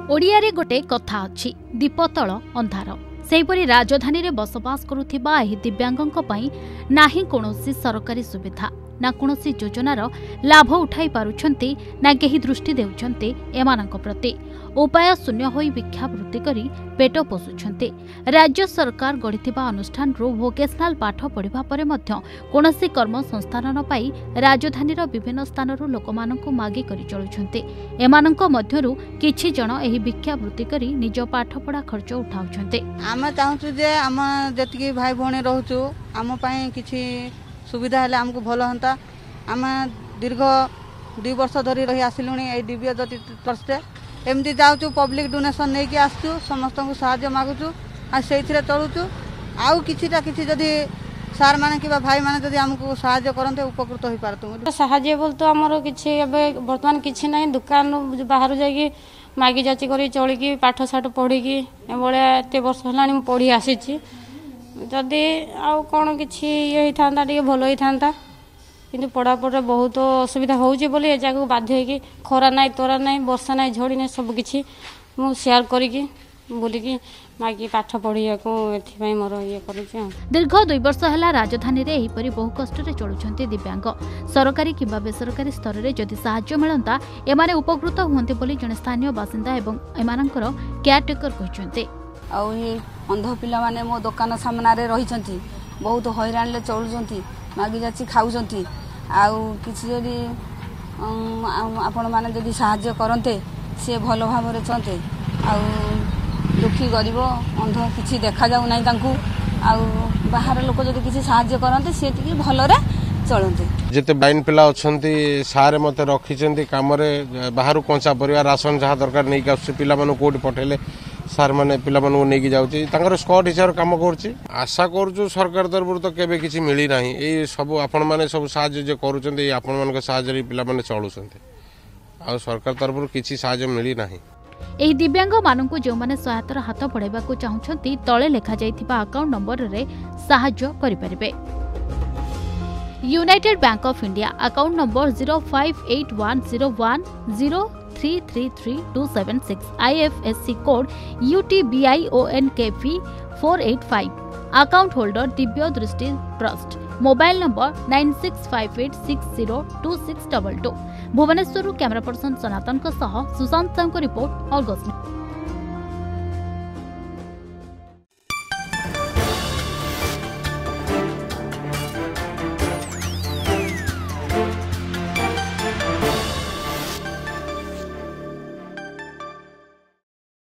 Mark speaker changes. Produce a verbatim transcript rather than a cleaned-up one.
Speaker 1: ओडिया रे गोटे कथा अछि दीपतल अंधार सेहीपरि राजधानी रे बसवास करुथिबा एही दिव्यांगଙ୍କ ପାଇଁ नाही कोनोसी सरकारी सुविधा ना कोनोसी योजनार लाभ उठाई पारुछंती ना केही दृष्टि देउछंती एमानଙ୍କ प्रति उपाय शून्य होई भिक्षावृत्ति करी पेट पोषुछंती। राज्य सरकार गढ़िथिबा अनुष्ठान रो वोकेशनल पाठ पढ़िबा परे मध्य कोनोसी कर्म संस्थान न पाई राजधानीर विभिन्न स्थानरू लोकमानंकु मागी करी चलुछंती। एमानଙ୍କ मध्यरू किछि जण एही भिक्षावृत्ति करी निज पाठ पढ़ा खर्च उठाउछंती।
Speaker 2: आमे चाहूछु जे आम जतिकी भाई भौणी रहूछु आम पई किछि सुविधा हेले हमको भल हंता। आम दीर्घ दुई वर्ष धरी रही आसिलुणी ए दिव्य ज्योति ट्रस्ट एमती जाऊँ पब्लिक डोनेशन नहीं कि आसु समस्त को साहाय्य मागुचु आ से चलुचु आउ किछिटा किछि जदि सार माने कि भाई माने जदि हमको साहाय्य करते उपकृत हो पारतु।
Speaker 3: साहाय्य बोल तो आमर किछि एबे वर्तमान किछि नहीं दुकान बाहर जाइए मागी जाची करी चलिकी पाठ साठ पढ़िकी एभले एते वर्ष हलानी पढ़ी आसीछि जदि आउ कोन किछि ये थांता टिके भलो ही थांता किंतु पढ़ापढ़े बहुत असुविधा होउछि बोली ए जागु बाध्य कि खरा नाई तोरा नाई वर्षा नाई झड़ी नाई सब किछि मु शेयर करिकी बोलिकी मागी पाठ पढ़िया को एथि पई मोर ये करूछि।
Speaker 1: दीर्घ दुई वर्ष हला राजधानी रे एही परि बहु कष्ट रे चलुछंती दिव्यांग सरकारी किबा बेसरकारी स्तर रे जदि सहाय्य मिलंता एमाने उपकृत हुंते बोली जने स्थानीय बासिंदा एवं एमानकर केयरटेकर कहचंती।
Speaker 4: आ अंध पिला माने मो दुकान सामना रे रहिचंती बहुत हैरान ले चलुचंती मागी जाची खाउचंती आउ किछि जदि आपण माने जदि सहाय्य करन्ते से भलो भाबरे चंते आउ दुखी गरीब अंध किछि देखा जाउ नै तांकू आउ बाहर लोक जदि किछि सहाय्य करन्ते से टिके भलो रे चलन्ते।
Speaker 5: जेते बाइन पिला अछंती सारे मते रखिचंती काम रे बाहरु कंचा परिवार राशन जहा दरकार नै का पिला मानु कोडी पठेले सार माने पिला मानु नेकी जाउची तांकर स्कॉट हिसाब काम करछि आशा करछु सरकार तरफ तो केबे किछि मिली नाही ए सब आपण माने सब सहाय्य जे करूचंती आपण मानक सहाय्य रे पिला माने चलुचंती आ सरकार तरफ किछि सहाय्य मिली नाही।
Speaker 1: एही दिव्यांग मानकु जो माने सहायतार हाथ बढ़ाइबाकु चाहुछंती तळे लेखा जाइथिबा अकाउंट नंबर रे सहाय्य करि परिबे। United Bank of India account number zero five eight one zero one zero three three three two seven six IFSC code UTBIONKV four eight five account holder Divya Drishti trust mobile number nine six five eight six zero two six double two. Bhubaneswar camera person Sanatan Sushant Sahu report August.